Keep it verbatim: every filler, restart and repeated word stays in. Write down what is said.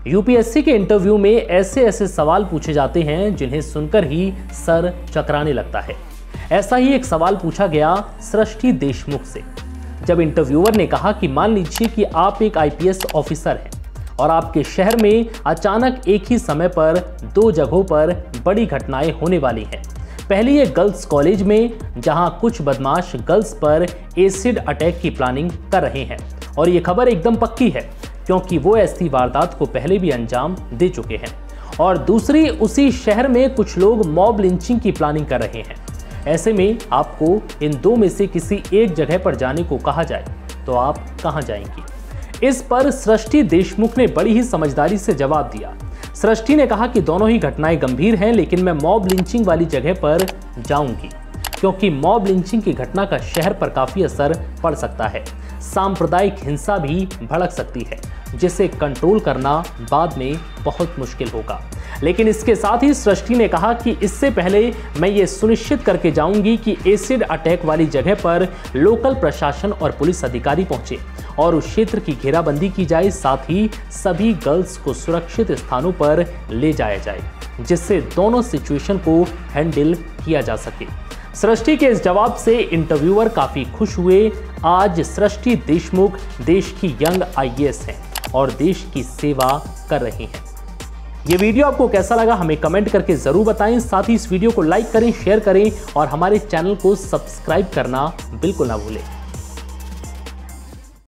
UPSC के interview में ऐसे ऐसे सवाल पूछे जाते हैं जिन्हें सुनकर ही सर चकराने लगता है। ऐसा ही एक सवाल पूछा गया सृष्टि देशमुख से, जब इंटरव्यूअर ने कहा कि मान लीजिए कि आप एक आईपीएस ऑफिसर हैं और आपके शहर में अचानक एक ही समय पर दो जगहों पर बड़ी घटनाएं होने वाली हैं। पहली है गर्ल्स कॉलेज में, जहां कुछ बदमाश गर्ल्स पर एसिड अटैक की प्लानिंग कर रहे हैं और ये खबर एकदम पक्की है क्योंकि वो ऐसी वारदात को पहले भी अंजाम दे चुके हैं। और दूसरी, उसी शहर में कुछ लोग मॉब लिंचिंग की प्लानिंग कर रहे हैं। ऐसे में आपको इन दो में से किसी एक जगह पर जाने को कहा जाए तो आप कहां जाएंगी? इस पर सृष्टि देशमुख ने बड़ी ही समझदारी से जवाब दिया। सृष्टि ने कहा कि दोनों ही घटनाएं गंभीर हैं, लेकिन मैं मॉब लिंचिंग वाली जगह पर जाऊंगी क्योंकि मॉब लिंचिंग की घटना का शहर पर काफी असर पड़ सकता है। सांप्रदायिक हिंसा भी भड़क सकती है जिसे कंट्रोल करना बाद में बहुत मुश्किल होगा। लेकिन इसके साथ ही सृष्टि ने कहा कि इससे पहले मैं ये सुनिश्चित करके जाऊंगी कि एसिड अटैक वाली जगह पर लोकल प्रशासन और पुलिस अधिकारी पहुंचे और उस क्षेत्र की घेराबंदी की जाए, साथ ही सभी गर्ल्स को सुरक्षित स्थानों पर ले जाया जाए जिससे दोनों सिचुएशन को हैंडल किया जा सके। सृष्टि के इस जवाब से इंटरव्यूअर काफी खुश हुए। आज सृष्टि देशमुख देश की यंग आईएएस हैं और देश की सेवा कर रही हैं। ये वीडियो आपको कैसा लगा हमें कमेंट करके जरूर बताएं। साथ ही इस वीडियो को लाइक करें, शेयर करें और हमारे चैनल को सब्सक्राइब करना बिल्कुल ना भूलें।